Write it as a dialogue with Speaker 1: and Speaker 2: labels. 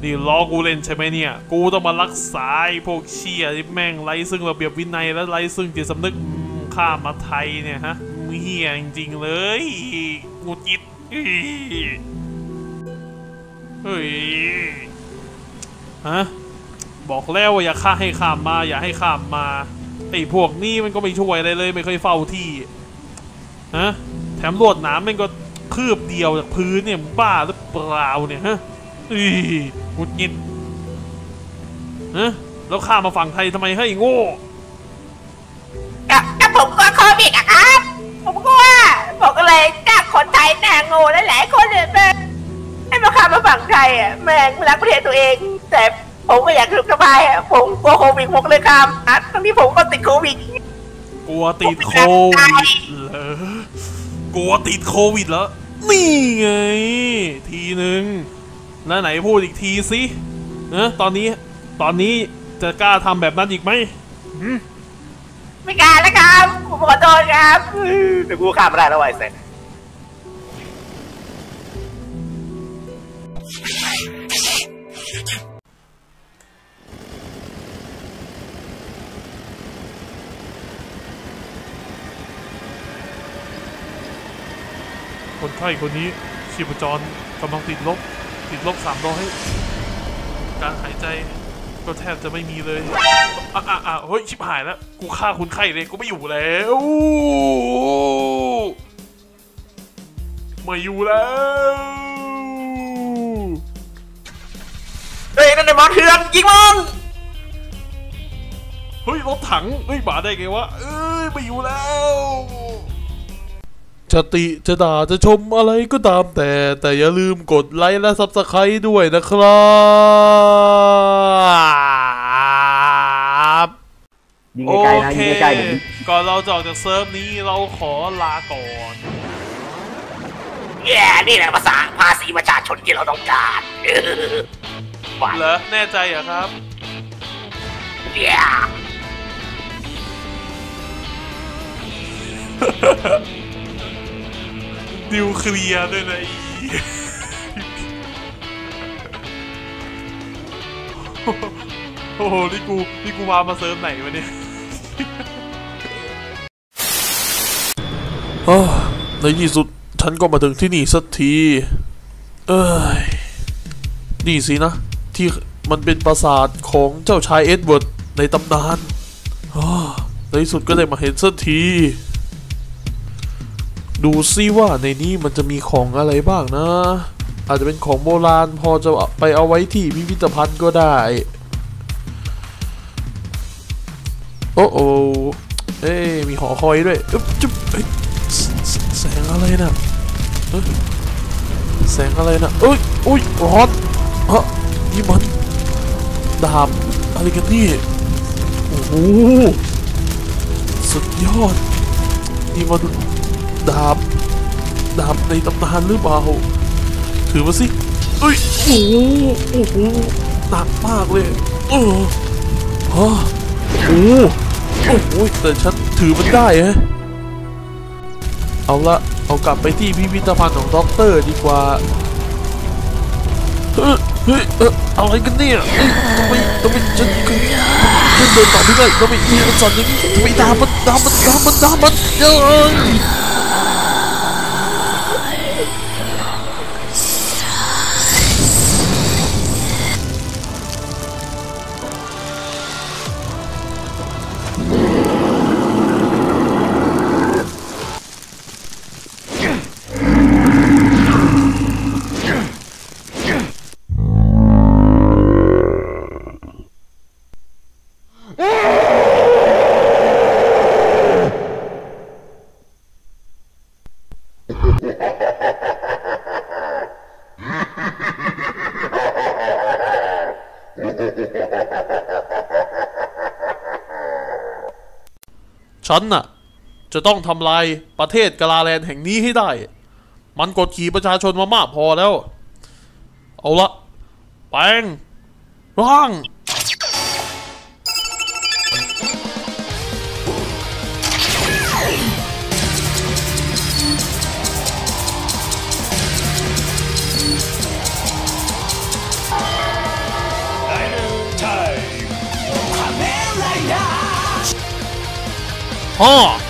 Speaker 1: นี่ล้อกูเล่นใช่ไหมเนี่ยกูต้องมารักษาพวกเชี่ยที่แม่งไร้ซึ่งระเบียบวินัยและไร้ซึ่งจิตสำนึกข้ามาไทยเนี่ยฮะเหี้ยจริงๆเลยกูจิตเฮ้ยฮะบอกแล้วว่าอย่าฆ่าให้ข้ามมาอย่าให้ข้ามมาไอ้พวกนี้มันก็ไม่ช่วยอะไรเลยไม่เคยเฝ้าที่ฮะแถมลวดหนามมันก็คืบเดียวจากพื้นเนี่ยบ้าหรือเปล่าเนี่ยฮะกูจิตฮะแล้วข้ามาฝั่งไทยทำไมให้โง่
Speaker 2: กับผมก็โควิดอะครับผมก็ว่าผมก็เลยจ้างคนไทยหน้าโง่หลายๆคนเลยแม่ให้มาข้ามมาฝั่งไทยอ่ะแม่งรักประเทศตัวเองแต่ผมก็อยากถูกสบายอ่ะผมกลัวโควิดผมเลยข้ามทั้งที่ผมก็ติดโควิด
Speaker 1: กลัวติดโควิดเหรอกลัวติดโควิดแล้วนี่ไงทีหนึ่งแล้วไหนพูดอีกทีสิตอนนี้จะกล้าทำแบบนั้นอีกไหม
Speaker 2: ไม่กล้าแล้วครับผมขอโทษครับแต่กูข้ามไม่ได้แล้วไอ้เซน
Speaker 1: คนไข้คนนี้ชีพจรกำลังติดลบ300การหายใจก็แทบจะไม่มีเลยเฮ้ยชิบหายแล้วกูฆ่าคนไข้เลยกูไม่อยู่แล้ว
Speaker 2: เฮ้ยนั่นไอ้หมอเถื่อนยิงมัน
Speaker 1: เฮ้ยรถถังเฮ้ยบาได้ไงวะไม่อยู่แล้วจะติจะด่าจะชมอะไรก็ตามแต่อย่าลืมกดไลค์และซับสไครต์ด้วยนะครับโอเคก่อนเราจะออกจากเซิร์ฟนี้เราขอลาก่อน
Speaker 2: นี่แหละภาษีประชาชนที่เราต้องการ
Speaker 1: เหรอแน่ใจเหรอครับดิวเคลียร์ด้วยนะโอ้โหนี่กูมาเซิร์ฟไหนวะเนี่ยในที่สุดฉันก็มาถึงที่นี่สักทีนี่สินะที่มันเป็นปราสาทของเจ้าชายเอ็ดเวิร์ดในตำนานในที่สุดก็ได้มาเห็นสักทีดูซิว่าในนี้มันจะมีของอะไรบ้างนะอาจจะเป็นของโบราณพอจะไปเอาไว้ที่พิพิธภัณฑ์ก็ได้โอ้มีหอคอยด้วยจุ๊บแสงอะไรนะแสงอะไรนะอุ้ยร้อนนี่มันดาบอะไรกันนี่โอ้โหสุดยอดนี่มันดาบในตำนานหรือเปล่าถือมาสิโอ้โหหนักมากเลยโอ้โหแต่ฉันถือมันได้ฮะเอากลับไปที่พิพิธภัณฑ์ของด็อกเตอร์ดีกว่าอะไรกันเนี่ยทำไมฉันเดินต่อไม่ได้ทำไมมันสั่นอย่างนี้ทำไมดามันฉันน่ะจะต้องทำลายประเทศกาลาแลนด์แห่งนี้ให้ได้มันกดขี่ประชาชนมามากพอแล้วเอาละแปลงร่างฮ่า